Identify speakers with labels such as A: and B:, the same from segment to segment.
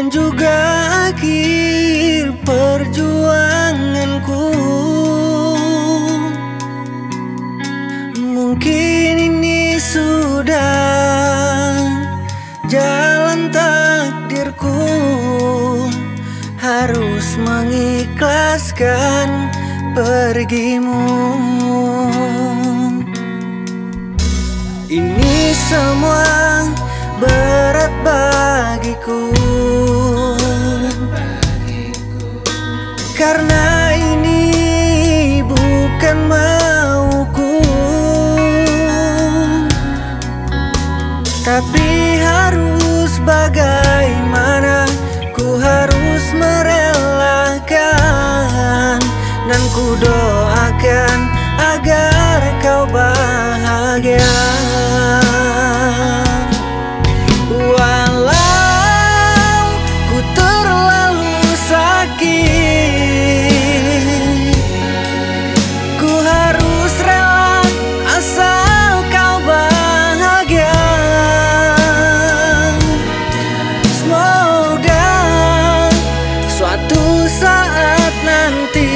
A: dan juga akhir perjuanganku. Mungkin ini sudah jalan takdirku, harus mengikhlaskan pergimu. Ini semua berat bagiku, karena ini bukan mauku. Tapi harus bagaimana, ku harus merelakan. Dan ku doakan agar kau bahagia. Walau ku terlalu sakit, ku harus rela asal kau bahagia. Semoga suatu saat nanti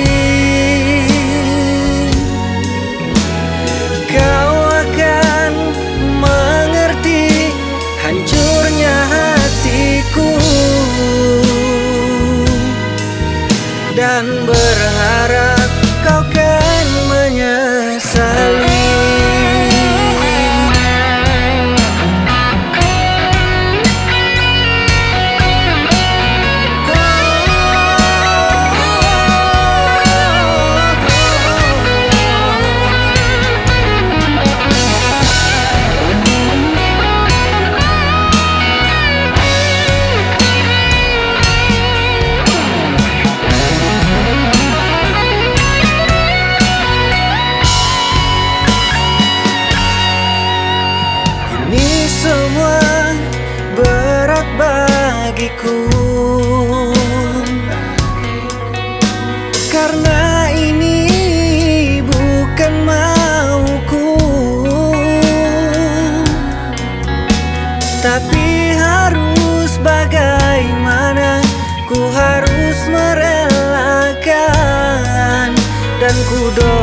A: kau akan mengerti hancurnya hatiku, dan berharap kau kan menyesali. Semua berat bagiku, karena ini bukan mauku. Tapi harus bagaimana, ku harus merelakan. Dan ku doakan